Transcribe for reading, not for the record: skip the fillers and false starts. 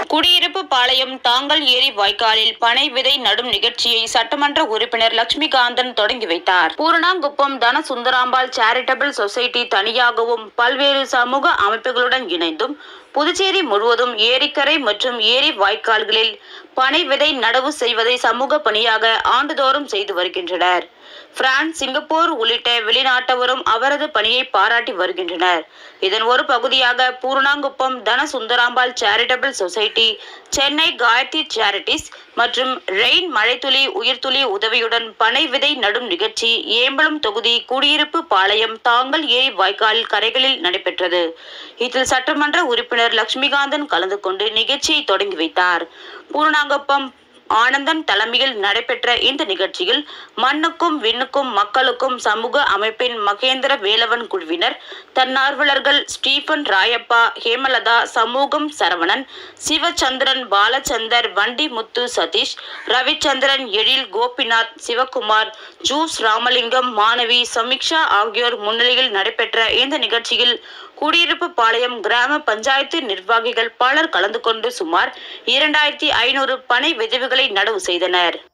குடியிருப்பு பாளையம் தாங்கல் ஏரி வாய்க்காலில் பனை விதை நடும் நிகழ்ச்சியை சட்டமன்ற உறுப்பினர் லட்சுமிகாந்தன் தொடங்கி வைத்தார். பூரணாங்குப்பம் தனசுந்தராம்பாள் சேரிட்டபிள் சொசைட்டி தனியாகவும் பல்வேறு சமூக அமைப்புகளுடன் இணைந்தும் புதுச்சேரி முழுவதும் ஏரிக்கரை மற்றும் ஏரி வாய்க்கால்களில் பனை விதை நடவு செய்வதை சமூக பணியாக ஆண்டுதோறும் செய்து வருகின்றனர். பிரான்ஸ், சிங்கப்பூர் உள்ளிட்ட வெளிநாட்டவரும் அவரது பணியை பாராட்டி வருகின்றனர். இதன் ஒரு பகுதியாக Pooranankuppam Dhanasundarambal charitable society, Chennai Gayathri charities மற்றும் ரெயின் மழைத்துளி உயிர்த்துளி உதவியுடன் பனை விதை நடும் நிகழ்ச்சி ஏம்பலம் தொகுதி குடியிருப்பு பாளையம் தாங்கல் ஏரி வாய்க்கால் கரைகளில் நடைபெற்றது. இதில் சட்டமன்ற உறுப்பினர் லட்சுமிகாந்தன் கலந்து கொண்டு நிகழ்ச்சியை தொடங்கி வைத்தார். பூரணாங்குப்பம் ஆனந்தன் தலைமையில் நடைபெற்ற இந்த நிகழ்ச்சியில் மண்ணுக்கும் விண்ணுக்கும் மக்களுக்கும் சமூக அமைப்பின் மகேந்திர வேலவன் குழுவினர், தன்னார்வலர்கள் ஸ்டீபன் ராயப்பா, ஹேமலதா, சமூகம் சரவணன், சிவச்சந்திரன், பாலச்சந்தர், வண்டி முத்து சதீஷ், ரவிச்சந்திரன், எழில், கோபிநாத், சிவகுமார், ஜூஸ் ராமலிங்கம், மாணவி சமீக்ஷா ஆகியோர் முன்னிலையில் நடைபெற்ற இந்த நிகழ்ச்சியில் குடியிருப்பு பாளையம் கிராம பஞ்சாயத்து நிர்வாகிகள் பலர் கலந்து கொண்டு சுமார் 2500 பனை விதைகளை நடவு செய்தனர்.